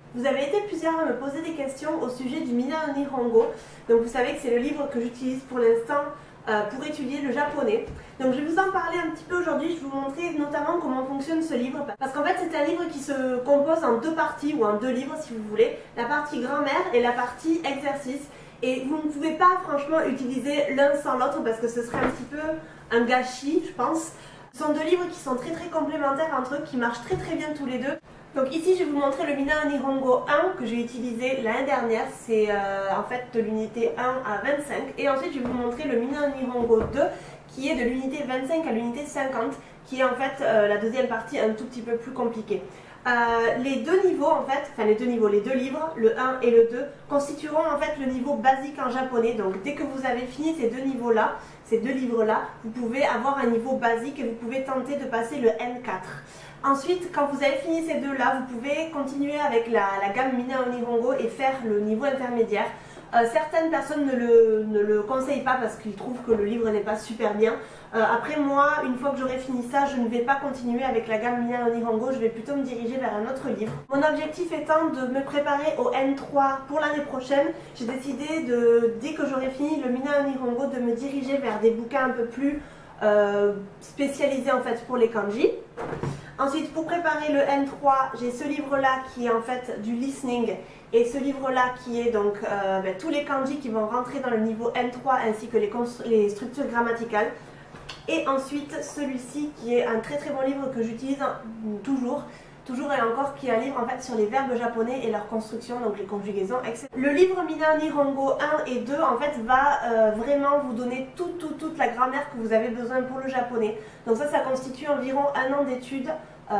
Vous avez été plusieurs à me poser des questions au sujet du Mina no Nihongo. Donc vous savez que c'est le livre que j'utilise pour l'instant pour étudier le japonais. Donc je vais vous en parler un petit peu aujourd'hui, je vais vous montrer notamment comment fonctionne ce livre. Parce qu'en fait c'est un livre qui se compose en deux parties, ou en deux livres si vous voulez. La partie grammaire et la partie exercice. Et vous ne pouvez pas franchement utiliser l'un sans l'autre parce que ce serait un petit peu un gâchis je pense. Ce sont deux livres qui sont très complémentaires entre eux, qui marchent très bien tous les deux. Donc ici je vais vous montrer le Mina no Nihongo 1 que j'ai utilisé l'année dernière, c'est en fait de l'unité 1 à 25. Et ensuite je vais vous montrer le Mina no Nihongo 2 qui est de l'unité 25 à l'unité 50, qui est en fait la deuxième partie un tout petit peu plus compliquée. Les deux niveaux en fait, enfin les deux livres, le 1 et le 2, constitueront en fait le niveau basique en japonais. Donc dès que vous avez fini ces deux niveaux-là, ces deux livres-là, vous pouvez avoir un niveau basique et vous pouvez tenter de passer le N4. Ensuite, quand vous avez fini ces deux-là, vous pouvez continuer avec la gamme Mina no Nihongo et faire le niveau intermédiaire. Certaines personnes ne le conseillent pas parce qu'ils trouvent que le livre n'est pas super bien. Après moi, une fois que j'aurai fini ça, je ne vais pas continuer avec la gamme Mina no Nihongo, je vais plutôt me diriger vers un autre livre. Mon objectif étant de me préparer au N3 pour l'année prochaine, j'ai décidé dès que j'aurai fini le Mina no Nihongo, de me diriger vers des bouquins un peu plus spécialisés en fait pour les kanji. Ensuite, pour préparer le N3, j'ai ce livre-là qui est en fait du listening et ce livre-là qui est donc tous les kanji qui vont rentrer dans le niveau N3 ainsi que les structures grammaticales. Et ensuite, celui-ci qui est un très bon livre que j'utilise toujours et encore, qui est un livre en fait sur les verbes japonais et leur construction, donc les conjugaisons, etc. Le livre Mina no Nihongo 1 et 2 en fait va vraiment vous donner toute la grammaire que vous avez besoin pour le japonais. Donc ça constitue environ un an d'études.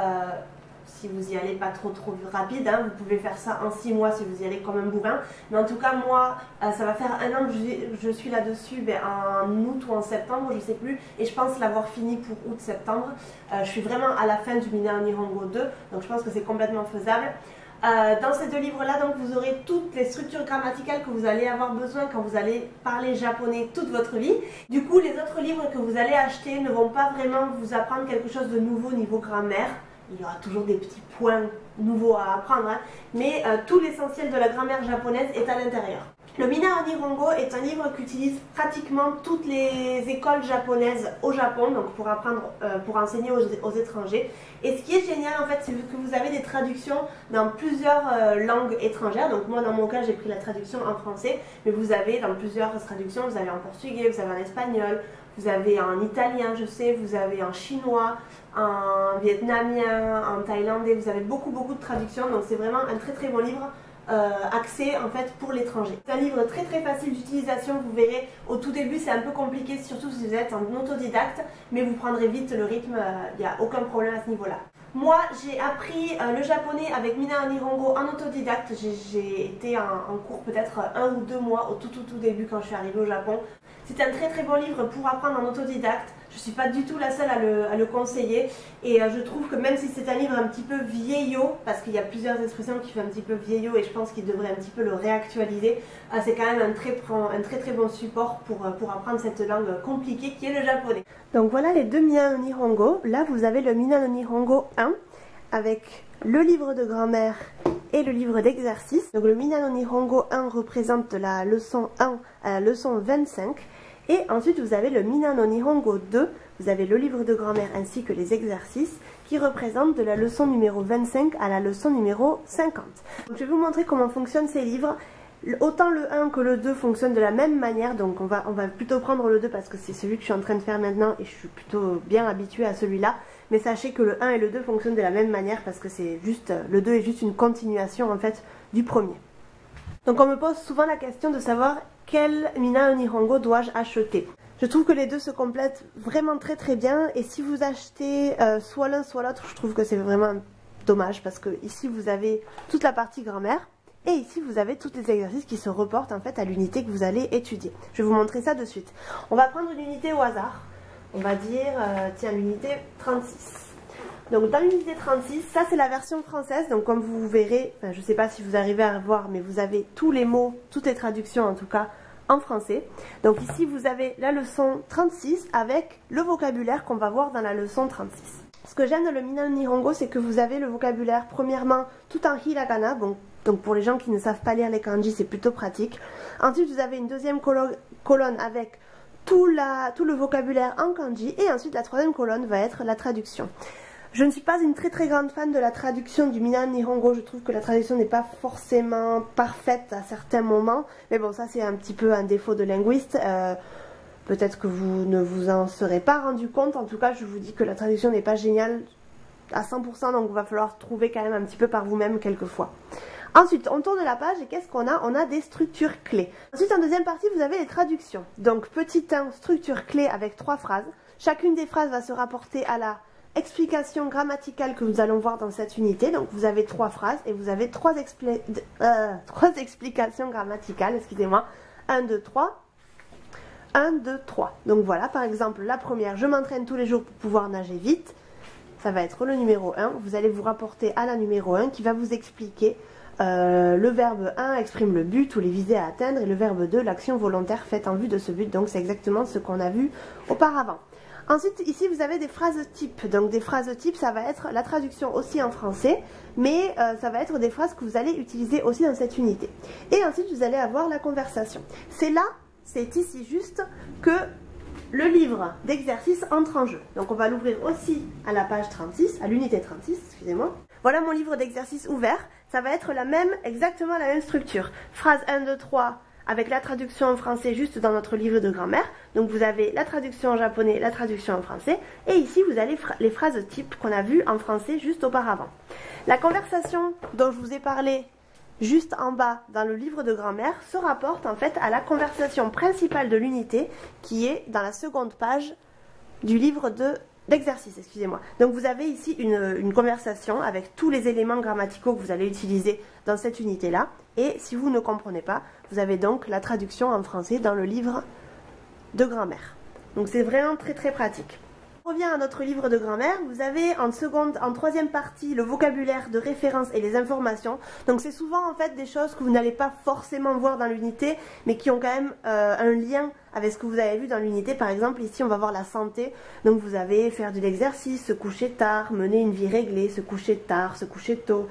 Si vous y allez pas trop rapide, hein, vous pouvez faire ça en 6 mois si vous y allez comme un bourrin. Mais en tout cas moi, ça va faire un an que je suis là-dessus, en août ou en septembre, je sais plus. Et je pense l'avoir fini pour août-septembre. Je suis vraiment à la fin du Mina no Nihongo 2, donc je pense que c'est complètement faisable. Dans ces deux livres-là, donc vous aurez toutes les structures grammaticales que vous allez avoir besoin quand vous allez parler japonais toute votre vie. Du coup, les autres livres que vous allez acheter ne vont pas vraiment vous apprendre quelque chose de nouveau niveau grammaire. Il y aura toujours des petits points nouveaux à apprendre, hein, mais tout l'essentiel de la grammaire japonaise est à l'intérieur. Le Mina no Nihongo est un livre qu'utilisent pratiquement toutes les écoles japonaises au Japon, donc pour apprendre, pour enseigner aux étrangers. Et ce qui est génial en fait, c'est que vous avez des traductions dans plusieurs langues étrangères. Donc moi dans mon cas j'ai pris la traduction en français, mais vous avez dans plusieurs traductions, vous avez en portugais, vous avez en espagnol, vous avez en italien je sais, vous avez en chinois, en vietnamien, en thaïlandais, vous avez beaucoup de traductions, donc c'est vraiment un très bon livre axé en fait pour l'étranger. C'est un livre très facile d'utilisation, vous verrez au tout début c'est un peu compliqué, surtout si vous êtes en autodidacte, mais vous prendrez vite le rythme, il n'y a aucun problème à ce niveau-là. Moi j'ai appris le japonais avec Mina no Nihongo en autodidacte, j'ai été en cours peut-être 1 ou 2 mois au tout début quand je suis arrivée au Japon. C'est un très bon livre pour apprendre en autodidacte. Je ne suis pas du tout la seule à le conseiller et je trouve que même si c'est un livre un petit peu vieillot, parce qu'il y a plusieurs expressions qui font un petit peu vieillot et je pense qu'il devrait un petit peu le réactualiser, c'est quand même un très bon support pour apprendre cette langue compliquée qui est le japonais. Donc voilà les deux Mina no Nihongo. Là vous avez le Mina no Nihongo 1 avec le livre de grammaire et le livre d'exercice. Donc le Mina no Nihongo 1 représente de la leçon 1 à la leçon 25. Et ensuite vous avez le Mina no Nihongo 2, vous avez le livre de grammaire ainsi que les exercices qui représentent de la leçon numéro 25 à la leçon numéro 50. Donc je vais vous montrer comment fonctionnent ces livres. Autant le 1 que le 2 fonctionnent de la même manière, donc on va plutôt prendre le 2 parce que c'est celui que je suis en train de faire maintenant et je suis plutôt bien habituée à celui-là. Mais sachez que le 1 et le 2 fonctionnent de la même manière parce que c'est juste, le 2 est juste une continuation en fait du premier. Donc on me pose souvent la question de savoir quel Mina no Nihongo dois-je acheter. Je trouve que les deux se complètent vraiment très bien et si vous achetez soit l'un soit l'autre, je trouve que c'est vraiment dommage parce que ici vous avez toute la partie grammaire et ici vous avez tous les exercices qui se reportent en fait à l'unité que vous allez étudier. Je vais vous montrer ça de suite. On va prendre une unité au hasard. On va dire, tiens, l'unité 36. Donc dans l'unité 36, ça c'est la version française, donc comme vous verrez, enfin, je ne sais pas si vous arrivez à voir, mais vous avez tous les mots, toutes les traductions en tout cas, en français. Donc ici vous avez la leçon 36 avec le vocabulaire qu'on va voir dans la leçon 36. Ce que j'aime dans le Mina no Nihongo, c'est que vous avez le vocabulaire, premièrement, tout en hiragana, bon, donc pour les gens qui ne savent pas lire les kanji, c'est plutôt pratique. Ensuite, vous avez une deuxième colonne avec tout le vocabulaire en kanji, et ensuite la troisième colonne va être la traduction. Je ne suis pas une très grande fan de la traduction du Mina no Nihongo, je trouve que la traduction n'est pas forcément parfaite à certains moments, mais bon, ça c'est un petit peu un défaut de linguiste. Peut-être que vous ne vous en serez pas rendu compte. En tout cas, je vous dis que la traduction n'est pas géniale à 100%, donc il va falloir trouver quand même un petit peu par vous-même quelquefois. Ensuite, on tourne la page et qu'est-ce qu'on a? On a des structures clés. Ensuite, en deuxième partie, vous avez les traductions. Donc, petit 1, structure clé avec 3 phrases. Chacune des phrases va se rapporter à la explication grammaticale que nous allons voir dans cette unité. Donc, vous avez 3 phrases et vous avez 3 explications grammaticales. Excusez-moi. 1, 2, 3. 1, 2, 3. Donc voilà, par exemple, la première, je m'entraîne tous les jours pour pouvoir nager vite. Ça va être le numéro 1. Vous allez vous rapporter à la numéro 1 qui va vous expliquer le verbe 1 exprime le but ou les visées à atteindre et le verbe 2, l'action volontaire faite en vue de ce but. Donc c'est exactement ce qu'on a vu auparavant. Ensuite, ici, vous avez des phrases types. Donc des phrases types, ça va être la traduction aussi en français, mais ça va être des phrases que vous allez utiliser aussi dans cette unité. Et ensuite, vous allez avoir la conversation. C'est ici juste que le livre d'exercice entre en jeu. Donc on va l'ouvrir aussi à la page 36, à l'unité 36, excusez-moi. Voilà mon livre d'exercice ouvert. Ça va être exactement la même structure. Phrase 1, 2, 3 avec la traduction en français juste dans notre livre de grammaire. Donc vous avez la traduction en japonais, la traduction en français. Et ici vous avez les phrases types qu'on a vues en français juste auparavant. La conversation dont je vous ai parlé juste en bas dans le livre de grammaire se rapporte en fait à la conversation principale de l'unité qui est dans la seconde page du livre d'exercice, excusez-moi. Donc vous avez ici une conversation avec tous les éléments grammaticaux que vous allez utiliser dans cette unité-là. Et si vous ne comprenez pas, vous avez donc la traduction en français dans le livre de grammaire. Donc c'est vraiment très pratique. On revient à notre livre de grammaire, vous avez en troisième partie le vocabulaire de référence et les informations. Donc c'est souvent en fait des choses que vous n'allez pas forcément voir dans l'unité, mais qui ont quand même un lien avec ce que vous avez vu dans l'unité. Par exemple ici on va voir la santé, donc vous avez faire de l'exercice, se coucher tard, mener une vie réglée, se coucher tard, se coucher tôt,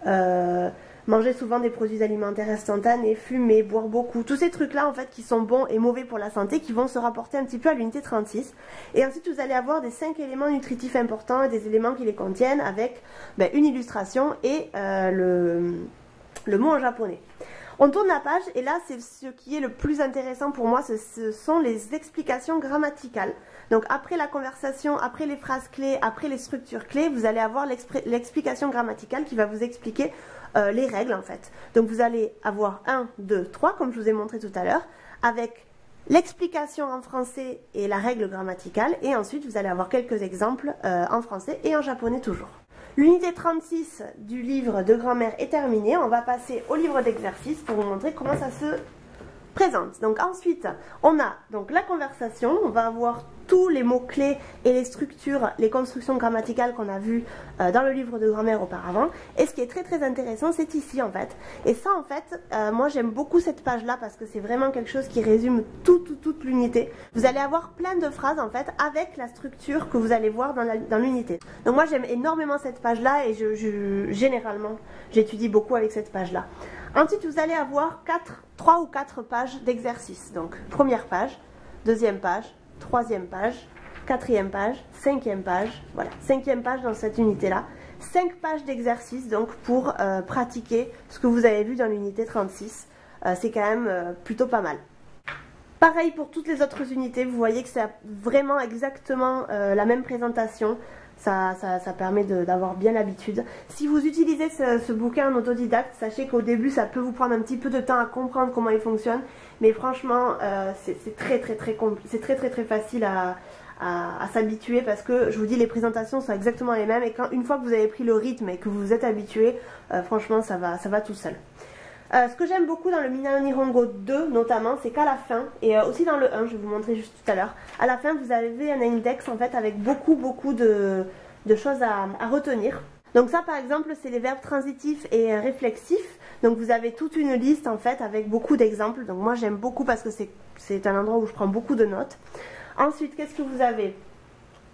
manger souvent des produits alimentaires instantanés, fumer, boire beaucoup, tous ces trucs là en fait qui sont bons et mauvais pour la santé, qui vont se rapporter un petit peu à l'unité 36. Et ensuite vous allez avoir des 5 éléments nutritifs importants et des éléments qui les contiennent avec une illustration et le mot en japonais. On tourne la page et là c'est ce qui est le plus intéressant pour moi, ce sont les explications grammaticales. Donc après la conversation, après les phrases clés, après les structures clés, vous allez avoir l'explication grammaticale qui va vous expliquer les règles en fait. Donc vous allez avoir 1, 2, 3 comme je vous ai montré tout à l'heure, avec l'explication en français et la règle grammaticale, et ensuite vous allez avoir quelques exemples en français et en japonais toujours. L'unité 36 du livre de grammaire est terminée, on va passer au livre d'exercice pour vous montrer comment ça se présente. Donc ensuite, on a donc la conversation, on va avoir tous les mots-clés et les structures, les constructions grammaticales qu'on a vues dans le livre de grammaire auparavant. Et ce qui est très intéressant, c'est ici en fait. Et ça en fait, moi j'aime beaucoup cette page-là parce que c'est vraiment quelque chose qui résume toute l'unité. Vous allez avoir plein de phrases en fait avec la structure que vous allez voir dans l'unité. Donc moi j'aime énormément cette page-là et généralement j'étudie beaucoup avec cette page-là. Ensuite, vous allez avoir 3 ou 4 pages d'exercice. Donc, première page, deuxième page, troisième page, quatrième page, cinquième page. Voilà, cinquième page dans cette unité-là. 5 pages d'exercice, donc, pour pratiquer ce que vous avez vu dans l'unité 36. C'est quand même plutôt pas mal. Pareil pour toutes les autres unités, vous voyez que c'est vraiment exactement la même présentation. Ça permet d'avoir bien l'habitude. Si vous utilisez ce bouquin en autodidacte, sachez qu'au début ça peut vous prendre un petit peu de temps à comprendre comment il fonctionne, mais franchement c'est très facile à s'habituer, parce que je vous dis, les présentations sont exactement les mêmes, et une fois que vous avez pris le rythme et que vous vous êtes habitué, franchement ça va tout seul. Ce que j'aime beaucoup dans le Mina no Nihongo 2 notamment, c'est qu'à la fin, et aussi dans le 1, je vais vous montrer juste tout à l'heure, à la fin vous avez un index en fait avec beaucoup de choses à retenir. Donc ça par exemple c'est les verbes transitifs et réflexifs, donc vous avez toute une liste en fait avec beaucoup d'exemples, donc moi j'aime beaucoup parce que c'est un endroit où je prends beaucoup de notes. Ensuite qu'est-ce que vous avez ?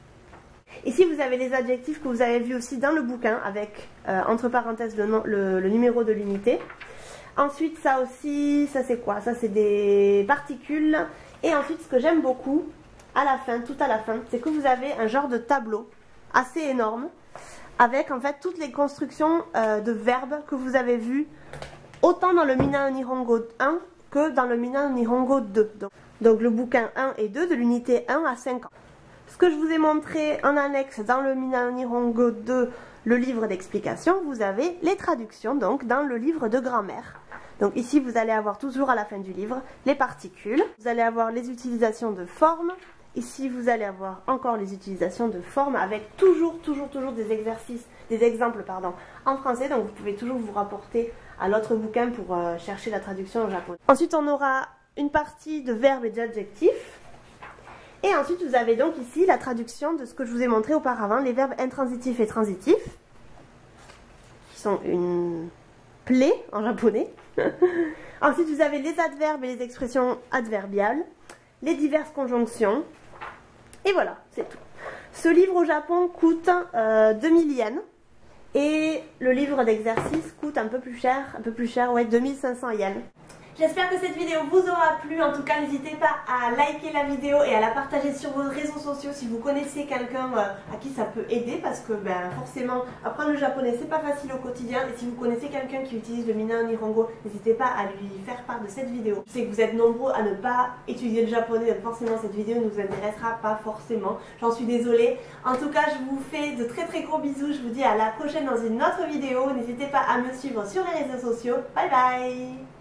Ici, vous avez les adjectifs que vous avez vus aussi dans le bouquin avec, entre parenthèses, le numéro de l'unité. Ensuite, ça aussi, ça c'est quoi? Ça c'est des particules. Et ensuite, ce que j'aime beaucoup, à la fin, tout à la fin, c'est que vous avez un genre de tableau assez énorme avec en fait toutes les constructions de verbes que vous avez vues autant dans le Mina no Nihongo 1 que dans le Mina no Nihongo 2. Donc le bouquin 1 et 2 de l'unité 1 à 5 ans. Ce que je vous ai montré en annexe dans le Mina no Nihongo 2, le livre d'explication, vous avez les traductions donc dans le livre de grammaire. Donc ici vous allez avoir toujours à la fin du livre les particules, vous allez avoir les utilisations de formes, ici vous allez avoir encore les utilisations de formes avec toujours des exercices, des exemples en français, donc vous pouvez toujours vous rapporter à l'autre bouquin pour chercher la traduction en japonais. Ensuite on aura une partie de verbes et d'adjectifs. Et ensuite, vous avez donc ici la traduction de ce que je vous ai montré auparavant, les verbes intransitifs et transitifs, qui sont une plaie en japonais. Ensuite, vous avez les adverbes et les expressions adverbiales, les diverses conjonctions. Et voilà, c'est tout. Ce livre au Japon coûte 2000 yens. Et le livre d'exercice coûte un peu plus cher, ouais, 2500 yens. J'espère que cette vidéo vous aura plu. En tout cas, n'hésitez pas à liker la vidéo et à la partager sur vos réseaux sociaux si vous connaissez quelqu'un à qui ça peut aider, parce que forcément, apprendre le japonais, c'est pas facile au quotidien. Et si vous connaissez quelqu'un qui utilise le Mina no Nihongo, n'hésitez pas à lui faire part de cette vidéo. Je sais que vous êtes nombreux à ne pas étudier le japonais, donc forcément cette vidéo ne vous intéressera pas forcément. J'en suis désolée. En tout cas, je vous fais de très gros bisous. Je vous dis à la prochaine dans une autre vidéo. N'hésitez pas à me suivre sur les réseaux sociaux. Bye bye!